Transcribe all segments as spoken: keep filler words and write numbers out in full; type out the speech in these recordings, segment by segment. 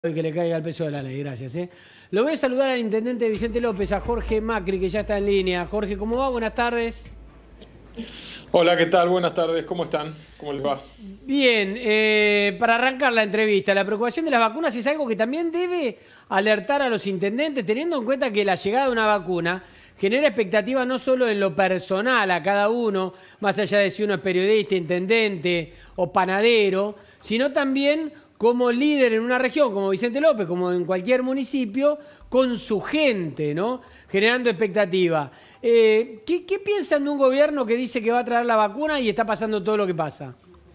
Y que le caiga el peso de la ley, gracias. ¿eh? Lo voy a saludar al intendente Vicente López, a Jorge Macri, que ya está en línea. Jorge, ¿cómo va? Buenas tardes. Hola, ¿qué tal? Buenas tardes, ¿cómo están? ¿Cómo les va? Bien, eh, para arrancar la entrevista, la preocupación de las vacunas es algo que también debe alertar a los intendentes, teniendo en cuenta que la llegada de una vacuna genera expectativas no solo en lo personal a cada uno, más allá de si uno es periodista, intendente o panadero, sino también como líder en una región, como Vicente López, como en cualquier municipio, con su gente, ¿no? Generando expectativa. Eh, ¿qué, ¿Qué piensan de un gobierno que dice que va a traer la vacuna y está pasando todo lo que pasa?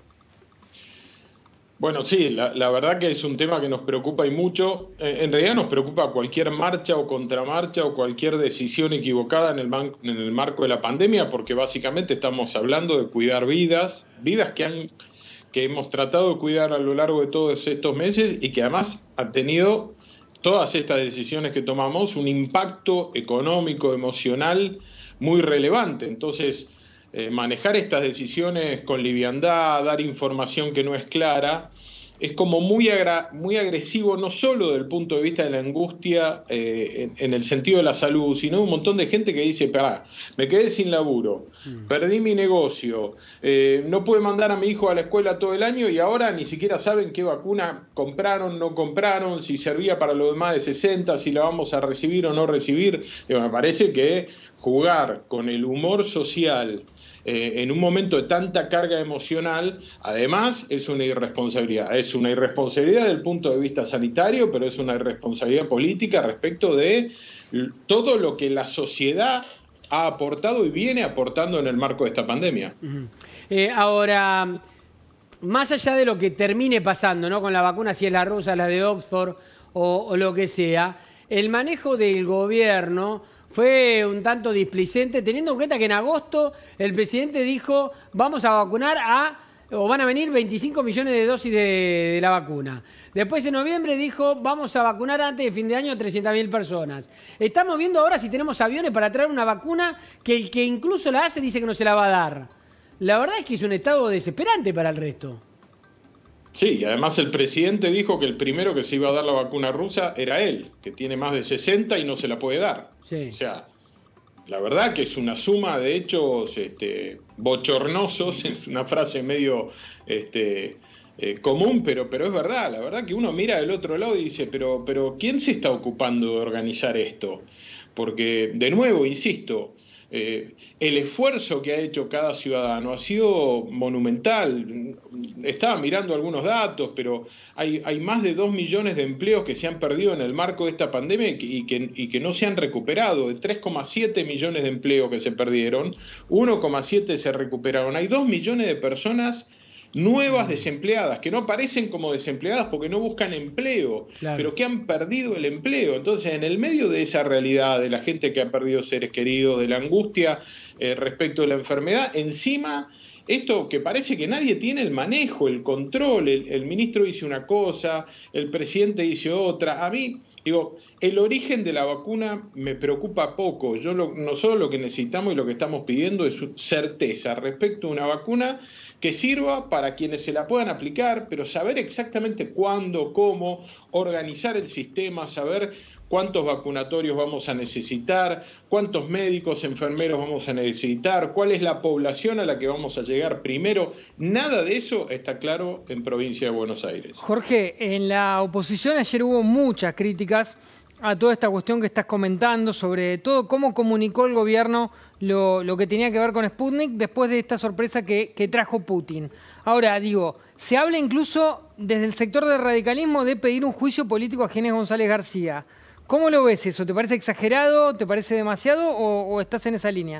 Bueno, sí, la, la verdad que es un tema que nos preocupa y mucho. Eh, en realidad nos preocupa cualquier marcha o contramarcha o cualquier decisión equivocada en el, man, en el marco de la pandemia, porque básicamente estamos hablando de cuidar vidas, vidas que han... que hemos tratado de cuidar a lo largo de todos estos meses y que además han tenido todas estas decisiones que tomamos un impacto económico, emocional muy relevante. Entonces, eh, manejar estas decisiones con liviandad, dar información que no es clara, es como muy, agra muy agresivo, no solo desde el punto de vista de la angustia eh, en, en el sentido de la salud, sino un montón de gente que dice, pará, me quedé sin laburo, mm. perdí mi negocio, eh, no pude mandar a mi hijo a la escuela todo el año y ahora ni siquiera saben qué vacuna compraron, no compraron, si servía para los demás de sesenta, si la vamos a recibir o no recibir. Digo, me parece que jugar con el humor social Eh, en un momento de tanta carga emocional, además es una irresponsabilidad. Es una irresponsabilidad desde el punto de vista sanitario, pero es una irresponsabilidad política respecto de todo lo que la sociedad ha aportado y viene aportando en el marco de esta pandemia. Uh-huh. eh, ahora, más allá de lo que termine pasando, ¿no? Con la vacuna, si es la rusa, la de Oxford o, o lo que sea, el manejo del gobierno fue un tanto displicente, teniendo en cuenta que en agosto el presidente dijo vamos a vacunar a, o van a venir veinticinco millones de dosis de, de la vacuna. Después en noviembre dijo vamos a vacunar antes de fin de año a trescientas mil personas. Estamos viendo ahora si tenemos aviones para traer una vacuna que el que incluso la hace dice que no se la va a dar. La verdad es que es un estado desesperante para el resto. Sí, y además el presidente dijo que el primero que se iba a dar la vacuna rusa era él, que tiene más de sesenta y no se la puede dar. Sí. O sea, la verdad que es una suma de hechos este, bochornosos, es una frase medio este, eh, común, pero, pero es verdad. La verdad que uno mira del otro lado y dice, pero, pero ¿quién se está ocupando de organizar esto? Porque, de nuevo, insisto, Eh, el esfuerzo que ha hecho cada ciudadano ha sido monumental. Estaba mirando algunos datos, pero hay, hay más de dos millones de empleos que se han perdido en el marco de esta pandemia y que, y que, y que no se han recuperado. De tres coma siete millones de empleos que se perdieron, uno coma siete se recuperaron. Hay dos millones de personas nuevas desempleadas, que no aparecen como desempleadas porque no buscan empleo, claro, pero que han perdido el empleo. Entonces, en el medio de esa realidad, de la gente que ha perdido seres queridos, de la angustia eh, respecto de la enfermedad, encima, esto que parece que nadie tiene el manejo, el control, el, el ministro dice una cosa, el presidente dice otra. A mí, digo, el origen de la vacuna me preocupa poco. Yo lo, nosotros lo que necesitamos y lo que estamos pidiendo es certeza respecto a una vacuna que sirva para quienes se la puedan aplicar, pero saber exactamente cuándo, cómo, organizar el sistema, saber cuántos vacunatorios vamos a necesitar, cuántos médicos, enfermeros vamos a necesitar, cuál es la población a la que vamos a llegar primero. Nada de eso está claro en provincia de Buenos Aires. Jorge, en la oposición ayer hubo muchas críticas a toda esta cuestión que estás comentando, sobre todo cómo comunicó el gobierno lo, lo que tenía que ver con Sputnik después de esta sorpresa que, que trajo Putin. Ahora, digo, se habla incluso desde el sector del radicalismo de pedir un juicio político a Ginés González García. ¿Cómo lo ves eso? ¿Te parece exagerado? ¿Te parece demasiado? ¿O, o estás en esa línea?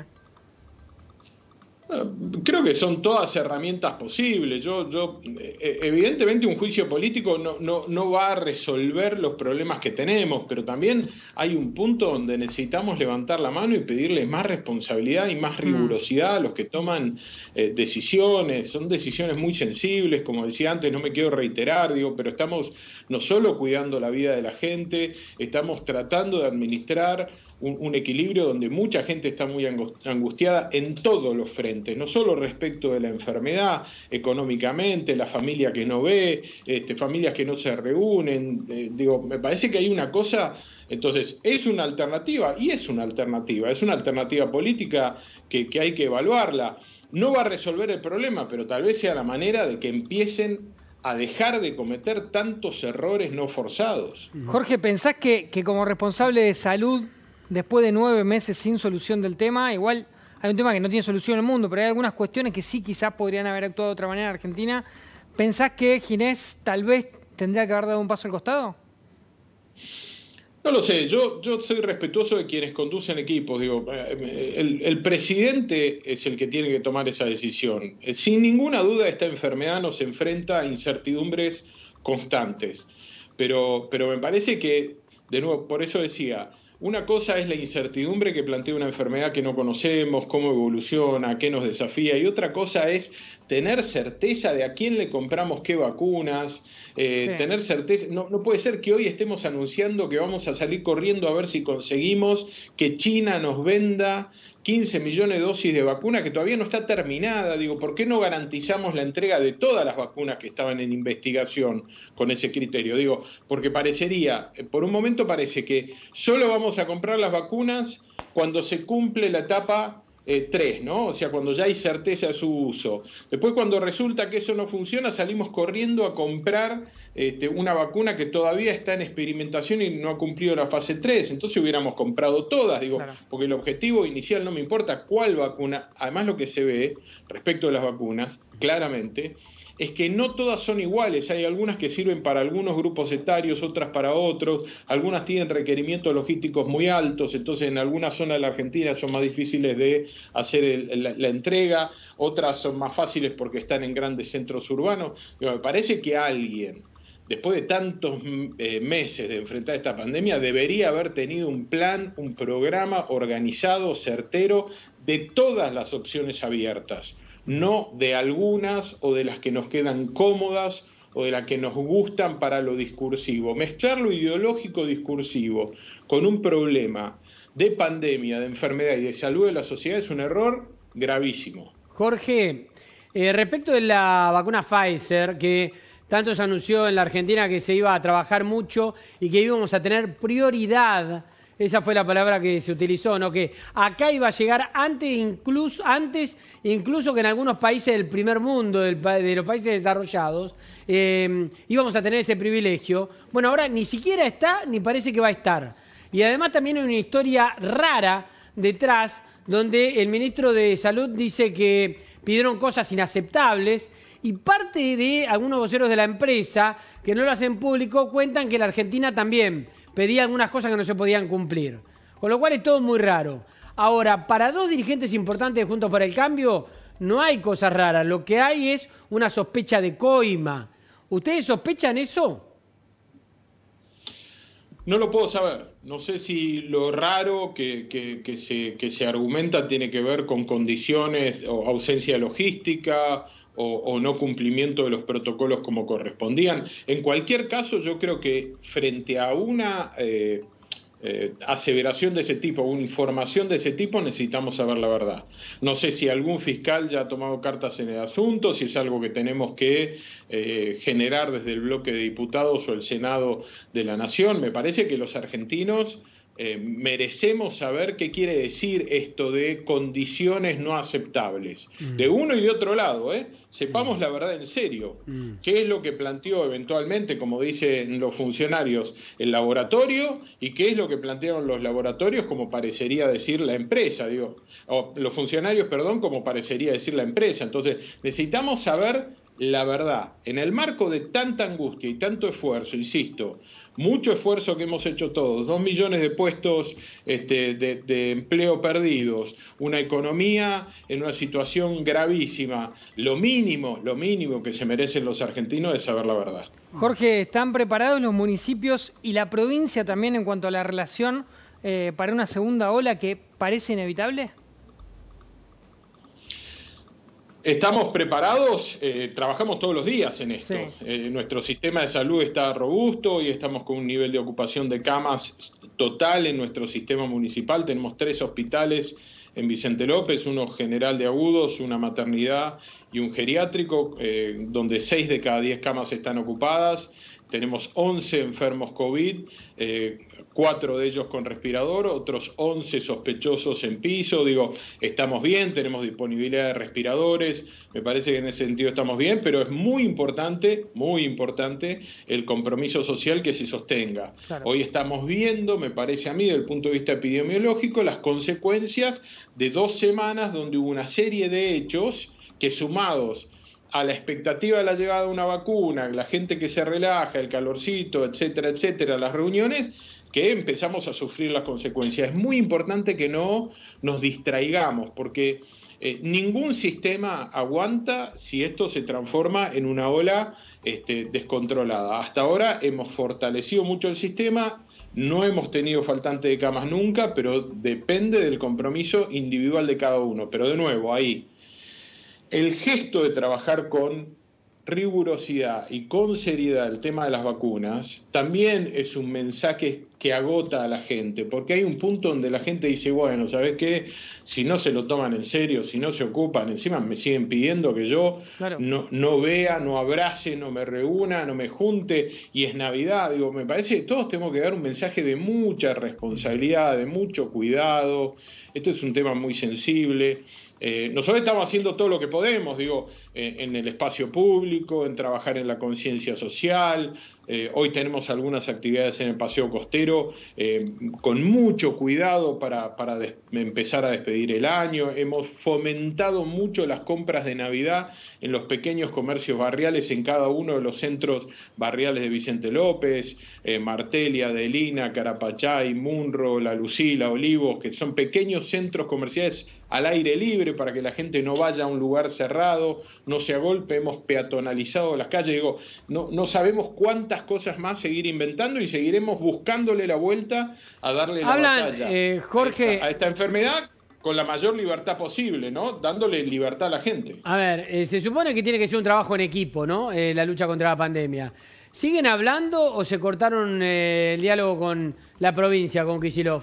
Creo que son todas herramientas posibles. Yo, yo, evidentemente un juicio político no, no, no va a resolver los problemas que tenemos, pero también hay un punto donde necesitamos levantar la mano y pedirle más responsabilidad y más rigurosidad a los que toman eh, decisiones. Son decisiones muy sensibles, como decía antes, no me quiero reiterar, digo, pero estamos no solo cuidando la vida de la gente, estamos tratando de administrar un, un equilibrio donde mucha gente está muy angustiada en todos los frentes. diferentes, no solo respecto de la enfermedad, económicamente, la familia que no ve, este, familias que no se reúnen, eh, digo, me parece que hay una cosa, entonces es una alternativa, y es una alternativa, es una alternativa política que, que hay que evaluarla. No va a resolver el problema, pero tal vez sea la manera de que empiecen a dejar de cometer tantos errores no forzados. Jorge, ¿pensás que, que como responsable de salud, después de nueve meses sin solución del tema, igual hay un tema que no tiene solución en el mundo, pero hay algunas cuestiones que sí quizás podrían haber actuado de otra manera en Argentina, ¿pensás que Ginés tal vez tendría que haber dado un paso al costado? No lo sé, yo, yo soy respetuoso de quienes conducen equipos. Digo, el, el presidente es el que tiene que tomar esa decisión. Sin ninguna duda esta enfermedad nos enfrenta a incertidumbres constantes, pero, pero me parece que, de nuevo, por eso decía, una cosa es la incertidumbre que plantea una enfermedad que no conocemos, cómo evoluciona, qué nos desafía, y otra cosa es tener certeza de a quién le compramos qué vacunas, eh, sí. tener certeza, no, no puede ser que hoy estemos anunciando que vamos a salir corriendo a ver si conseguimos que China nos venda quince millones de dosis de vacuna que todavía no está terminada. Digo, ¿por qué no garantizamos la entrega de todas las vacunas que estaban en investigación con ese criterio? Digo, porque parecería, por un momento parece que solo vamos a comprar las vacunas cuando se cumple la etapa Eh, tres, ¿no? O sea, cuando ya hay certeza de su uso. Después, cuando resulta que eso no funciona, salimos corriendo a comprar este, una vacuna que todavía está en experimentación y no ha cumplido la fase tres. Entonces hubiéramos comprado todas, digo, claro. Porque el objetivo inicial no me importa cuál vacuna. Además, lo que se ve respecto a las vacunas, claramente, es que no todas son iguales. Hay algunas que sirven para algunos grupos etarios, otras para otros, algunas tienen requerimientos logísticos muy altos, entonces en algunas zonas de la Argentina son más difíciles de hacer el, la, la entrega, otras son más fáciles porque están en grandes centros urbanos. Pero me parece que alguien, después de tantos eh, meses de enfrentar esta pandemia, debería haber tenido un plan, un programa organizado, certero, de todas las opciones abiertas. No de algunas o de las que nos quedan cómodas o de las que nos gustan para lo discursivo. Mezclar lo ideológico discursivo con un problema de pandemia, de enfermedad y de salud de la sociedad es un error gravísimo. Jorge, eh, respecto de la vacuna Pfizer, que tanto se anunció en la Argentina que se iba a trabajar mucho y que íbamos a tener prioridad. Esa fue la palabra que se utilizó, ¿no? Que acá iba a llegar antes incluso, antes, incluso que en algunos países del primer mundo, del, de los países desarrollados, eh, íbamos a tener ese privilegio. Bueno, ahora ni siquiera está, ni parece que va a estar. Y además también hay una historia rara detrás, donde el ministro de Salud dice que pidieron cosas inaceptables, y parte de algunos voceros de la empresa, que no lo hacen público, cuentan que la Argentina también pedía algunas cosas que no se podían cumplir. Con lo cual es todo muy raro. Ahora, para dos dirigentes importantes de Juntos por el Cambio, no hay cosas raras. Lo que hay es una sospecha de coima. ¿Ustedes sospechan eso? No lo puedo saber. No sé si lo raro que, que, que, se, que se argumenta tiene que ver con condiciones o ausencia logística o, o no cumplimiento de los protocolos como correspondían. En cualquier caso, yo creo que frente a una eh, eh, aseveración de ese tipo, una información de ese tipo, necesitamos saber la verdad. No sé si algún fiscal ya ha tomado cartas en el asunto, si es algo que tenemos que eh, generar desde el bloque de diputados o el Senado de la Nación. Me parece que los argentinos Eh, merecemos saber qué quiere decir esto de condiciones no aceptables. Mm. De uno y de otro lado, ¿eh? Sepamos mm. la verdad en serio. Mm. ¿Qué es lo que planteó eventualmente, como dicen los funcionarios, el laboratorio? ¿Y qué es lo que plantearon los laboratorios, como parecería decir la empresa? Digo, o los funcionarios, perdón, como parecería decir la empresa. Entonces, necesitamos saber la verdad. En el marco de tanta angustia y tanto esfuerzo, insisto, mucho esfuerzo que hemos hecho todos, dos millones de puestos este, de, de empleo perdidos, una economía en una situación gravísima, lo mínimo, lo mínimo que se merecen los argentinos es saber la verdad. Jorge, ¿están preparados los municipios y la provincia también en cuanto a la relación eh, para una segunda ola que parece inevitable? Estamos preparados, eh, trabajamos todos los días en esto. Sí. Eh, nuestro sistema de salud está robusto y estamos con un nivel de ocupación de camas total en nuestro sistema municipal. Tenemos tres hospitales en Vicente López, uno general de agudos, una maternidad y un geriátrico, eh, donde seis de cada diez camas están ocupadas. Tenemos once enfermos COVID, eh, cuatro de ellos con respirador, otros once sospechosos en piso. Digo, estamos bien, tenemos disponibilidad de respiradores, me parece que en ese sentido estamos bien, pero es muy importante, muy importante el compromiso social que se sostenga. Claro. Hoy estamos viendo, me parece a mí, desde el punto de vista epidemiológico, las consecuencias de dos semanas donde hubo una serie de hechos que, sumados a la expectativa de la llegada de una vacuna, la gente que se relaja, el calorcito, etcétera, etcétera, las reuniones, que empezamos a sufrir las consecuencias. Es muy importante que no nos distraigamos, porque eh, ningún sistema aguanta si esto se transforma en una ola este, descontrolada. Hasta ahora hemos fortalecido mucho el sistema, no hemos tenido faltante de camas nunca, pero depende del compromiso individual de cada uno. Pero de nuevo, ahí, el gesto de trabajar con rigurosidad y con seriedad el tema de las vacunas también es un mensaje que agota a la gente, porque hay un punto donde la gente dice, bueno, ¿sabes qué? Si no se lo toman en serio, si no se ocupan, encima me siguen pidiendo que yo claro. no, no vea, no abrace, no me reúna, no me junte, y es Navidad. Digo, me parece que todos tenemos que dar un mensaje de mucha responsabilidad, de mucho cuidado. Esto es un tema muy sensible. Eh, nosotros estamos haciendo todo lo que podemos, digo, eh, en el espacio público, en trabajar en la conciencia social. Eh, hoy tenemos algunas actividades en el Paseo Costero eh, con mucho cuidado para, para empezar a despedir el año. Hemos fomentado mucho las compras de Navidad en los pequeños comercios barriales, en cada uno de los centros barriales de Vicente López, eh, Martelia, Adelina, Carapachay, Munro, La Lucila, Olivos, que son pequeños centros comerciales al aire libre para que la gente no vaya a un lugar cerrado, no se agolpe. Hemos peatonalizado las calles. Digo, no, no sabemos cuántas cosas más seguir inventando y seguiremos buscándole la vuelta a darle la Hablan, batalla eh, Jorge, a, esta, a esta enfermedad con la mayor libertad posible, ¿no? Dándole libertad a la gente. A ver, eh, se supone que tiene que ser un trabajo en equipo, ¿no? Eh, la lucha contra la pandemia. ¿Siguen hablando o se cortaron eh, el diálogo con la provincia, con Kicillof?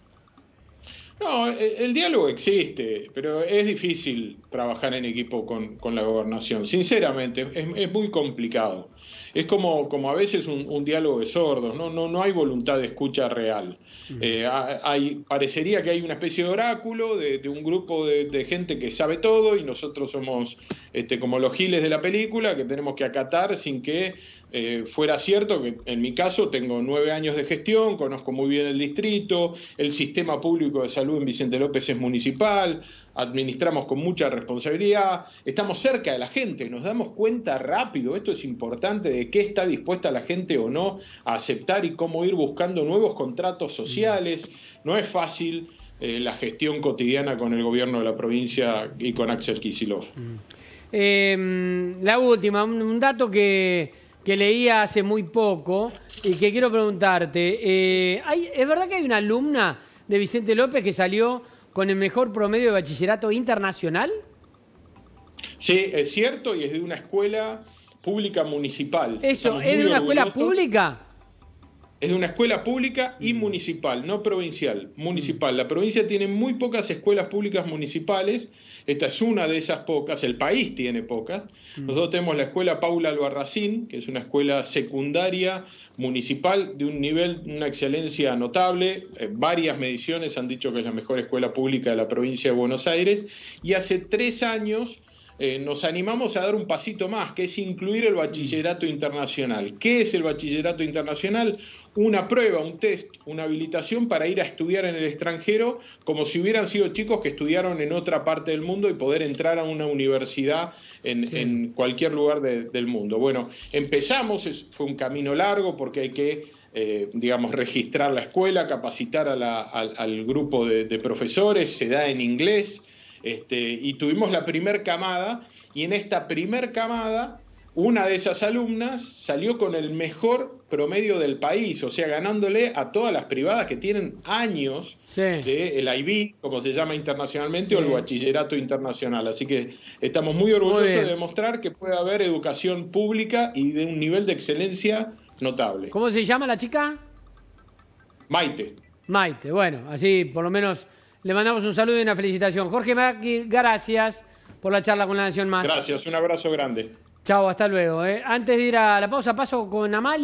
No, el, el diálogo existe, pero es difícil trabajar en equipo con, con la gobernación. Sinceramente, es, es muy complicado. Es como, como a veces un, un diálogo de sordos, ¿no? No, no hay voluntad de escucha real. Eh, hay, parecería que hay una especie de oráculo de, de un grupo de, de gente que sabe todo y nosotros somos este, como los giles de la película que tenemos que acatar sin que eh, fuera cierto, que en mi caso tengo nueve años de gestión, conozco muy bien el distrito, el sistema público de salud en Vicente López es municipal, administramos con mucha responsabilidad, estamos cerca de la gente, nos damos cuenta rápido, esto es importante, de qué está dispuesta la gente o no a aceptar y cómo ir buscando nuevos contratos sociales. No es fácil eh, la gestión cotidiana con el gobierno de la provincia y con Axel Kicillof. Eh, la última, un dato que, que leía hace muy poco y que quiero preguntarte. Eh, ¿hay, ¿Es verdad que hay una alumna de Vicente López que salió con el mejor promedio de bachillerato internacional? Sí, es cierto, y es de una escuela pública municipal. Eso, ¿es de una escuela pública? Es de una escuela pública y municipal, no provincial, municipal. La provincia tiene muy pocas escuelas públicas municipales, esta es una de esas pocas, el país tiene pocas. Nosotros tenemos la escuela Paula Albarracín, que es una escuela secundaria municipal de un nivel, una excelencia notable. Eh, varias mediciones han dicho que es la mejor escuela pública de la provincia de Buenos Aires. Y hace tres años eh, nos animamos a dar un pasito más, que es incluir el bachillerato internacional. ¿Qué es el bachillerato internacional? Una prueba, un test, una habilitación para ir a estudiar en el extranjero como si hubieran sido chicos que estudiaron en otra parte del mundo y poder entrar a una universidad en, sí. en cualquier lugar de, del mundo. Bueno, empezamos, es, fue un camino largo porque hay que, eh, digamos, registrar la escuela, capacitar a la, al, al grupo de, de profesores, se da en inglés, este, y tuvimos la primer camada, y en esta primer camada una de esas alumnas salió con el mejor promedio del país, o sea, ganándole a todas las privadas que tienen años sí. del I B, como se llama internacionalmente, sí. o el bachillerato internacional. Así que estamos muy orgullosos muy de demostrar que puede haber educación pública y de un nivel de excelencia notable. ¿Cómo se llama la chica? Maite. Maite, bueno, así por lo menos le mandamos un saludo y una felicitación. Jorge Macri, gracias por la charla con La Nación Más. Gracias, un abrazo grande. Chao, hasta luego. ¿eh? Antes de ir a la pausa, paso con Amalia.